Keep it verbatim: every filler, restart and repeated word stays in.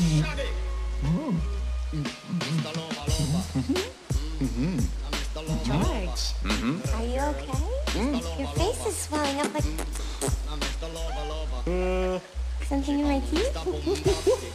George, Mm-hmm. are you okay? Mm. Your face is swelling up like... Uh, Something in my teeth?